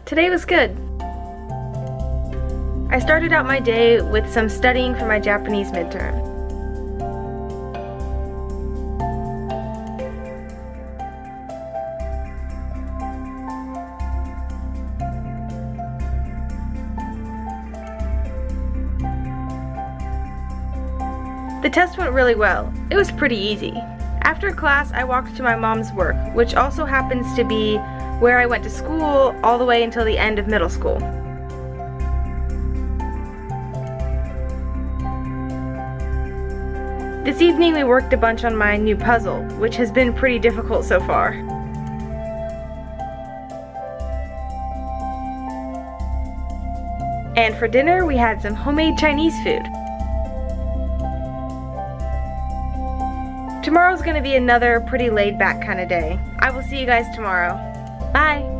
Today was good. I started out my day with some studying for my Japanese midterm. The test went really well. It was pretty easy. After class, I walked to my mom's work, which also happens to be where I went to school all the way until the end of middle school. This evening we worked a bunch on my new puzzle, which has been pretty difficult so far. And for dinner we had some homemade Chinese food. Tomorrow's gonna be another pretty laid back kind of day. I will see you guys tomorrow. Bye!